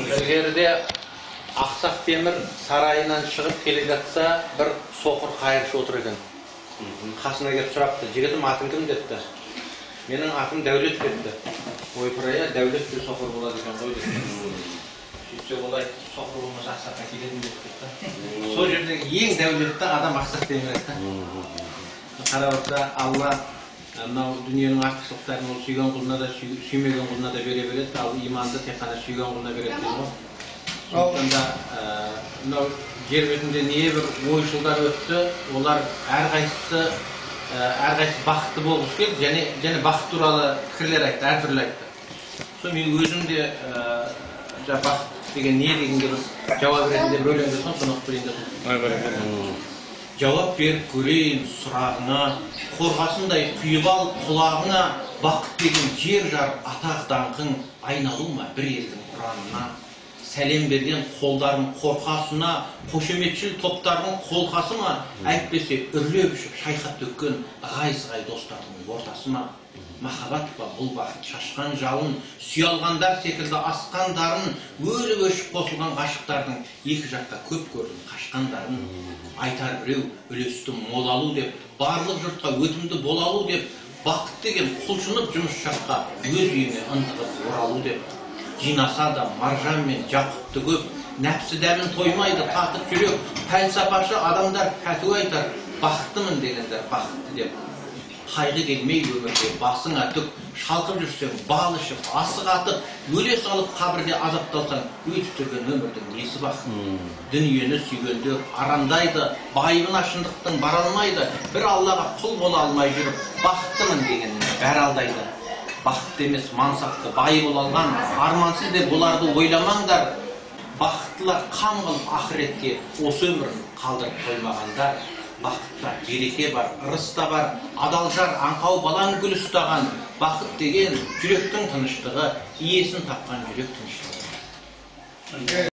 Ilgeride Ақсақ Темір сарайынан шығып келе жатса, бір соқыр қайыршы отыр екен. Қасына келіп сұрапты, жігітім атың кім депті. Менің атым Дәулет депті. Ойпырая, Дәулет те соқыр болады екен ғой депті. Сөйтсе олай соқыр болмаса Ақсаққа келетін депті. Сол жердегі ең дәулетті адам Ақсақ Темір еді. Қарап отырса, Алла мынау дүниенің артықшылықтарын ол сүйген құлына да, сүймеген құлына да бере береді, ал иманды тек қана сүйген құлына береді дейді ғой. Сондықтан да мынау жер бетінде небір ойшылдар өтті, олар әрқайсысы бақытты болғысы келді, және бақыт туралы пікірлер айтты, әртүрлі айтты. Сол мен өзім де бақыт деген не дегенге бір жауап ретінде бір өлеңді соны оқып берейін деп. Жауап беріп көрейін сұрағыңа, қорғасындай құйып ал құлағыңа, бақыт деген жер жар атақ даңқың айналу ма бір елдің ұранына. Сәлем берген қолдардың қорқасына, қошеметшіл топтардың қолқасы ма, әйтпесе үрлеп үшіп шайқап төккен ғай-сығай достардың ортасы ма. Махаббат па бұл бақыт шашқан жалын, сүйалғандар секілді асқан дарын, өліп өшіп қосылған ғашықтардың екі жаққа көп көрдім қашқандарын. Айтар біреу үлесті молалу деп, барлық жұртқа өтімді болалу деп, бақыт деген құлшынып жұмыс жаққа өз үйіне ынтығып оралу деп. Жинаса да маржан мен жақұтты көп, нәпсі дәмін тоймайды татып жүрек, пәлсапашы адамдар пәтуа айтар, бақыттымын дегендер бақытты деп. Қайғы келмей өмірде басыңа түк, шалқып жүрсең бал ішіп, асық атып, өле салып қабірде азапталсаң, өтіп жүрген өмірдің несі бақыт. Дүниені сүйгенде арандайды, байыбына шындықтың бара алмайды, бір Аллаға құл бола алмай жүріп, бақыттымын дегеніне бәрі алдайды. Бақытты емес мансапты бай бола алған, армансыз деп оларды ойламаңдар. Бақыттылар қам қылып ақыретке осы өмірін қалдырып қоймағандар. Бақытта береке бар, ырыс та бар, адал жар аңқау балаң гүл ұстаған. Бақыт деген жүректің тыныштығы, иесін тапқан жүрек тыныштығы.